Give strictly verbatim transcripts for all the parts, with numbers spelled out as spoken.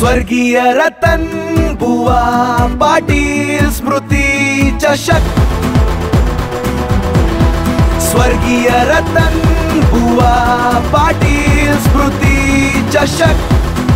स्वर्गीय रतन बुवा पाटील स्मृती चषक। स्वर्गीय रतन बुवा पाटील स्मृती चषक।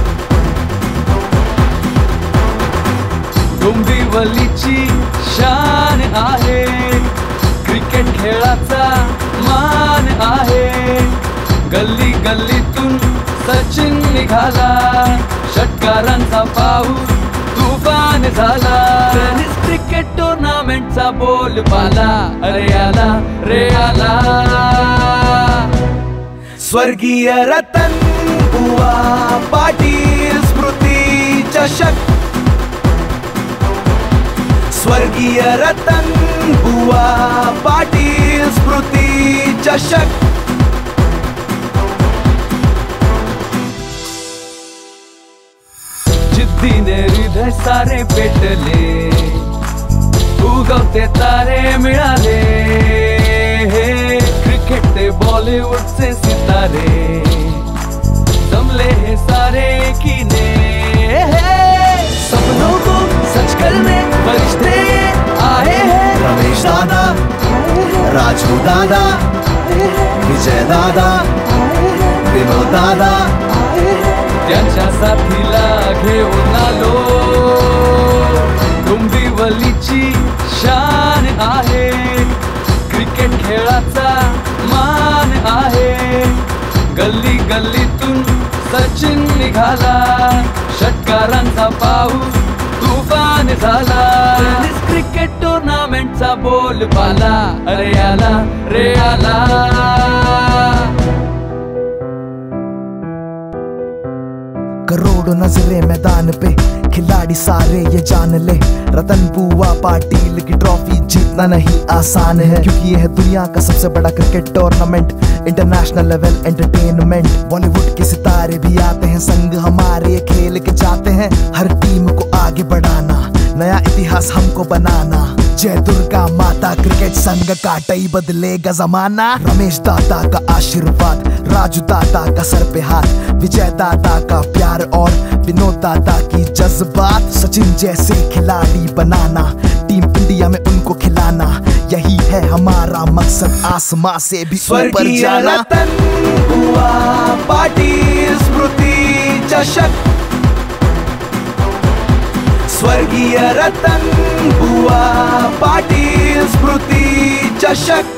डोंबिवलीची शान आहे, क्रिकेट खेळाचा मान आहे। गल्ली गल्लीतून सचिन निघाला, षटकारांचा पाऊस तुफान झाला। टेनिस क्रिकेट टुर्नामेंटचा बोलबाला, अरे आला रे आला। स्वर्गीय रतन बुवा पाटील स्मृती चषक। स्वर्गीय रतन बुवा पाटील स्मृती चषक। जिद्दीने हृदय सारे पेटले, उगवते तारे मिळाले। क्रिकेट ते बॉलीवुडचे सितारे जमले हे सारे कीने। सपनों को सच करने फरिश्ते आए हैं। रमेश दादा, राजू दादा, विजय दादा, विनोद दादा, त्यांच्या साथीला घेऊन आलो। डोंबिवलीची शान आहे, क्रिकेट खेळाचा मान आहे। गल्ली गल्लीतून सचिन निघाला, षटकारांचा पाऊस तुफान झाला। टेनिस क्रिकेट टुर्नामेंटचा बोलबाला, अरे आला रे आला। करोड़ों नजरे मैदान पे, खिलाड़ी सारे ये जान ले, रतन बुवा पाटील की ट्रॉफी जीतना नहीं आसान है। क्योंकि यह दुनिया का सबसे बड़ा cricket tournament, international level entertainment. Bollywood के सितारे भी आते हैं संग हमारे, ये खेल के चाहते हैं हर टीम को आगे बढ़ाना, नया इतिहास हमको बनाना। जय दुर्गा माता क्रिकेट संघ काटा ही बदलेगा जमाना। रमेश दादा का आशीर्वाद, राजू दादा का सर पे हाथ, विजय दादा का प्यार और विनोद दादा की जज्बात। सचिन जैसे खिलाड़ी बनाना, टीम इंडिया में उनको खिलाना, यही है हमारा मकसद, आसमां से भी ऊपर जाना। रतन बुवा पाटील स्मृति चषक। स्वर्गीय रतन बुवा पाटील स्मृति चषक।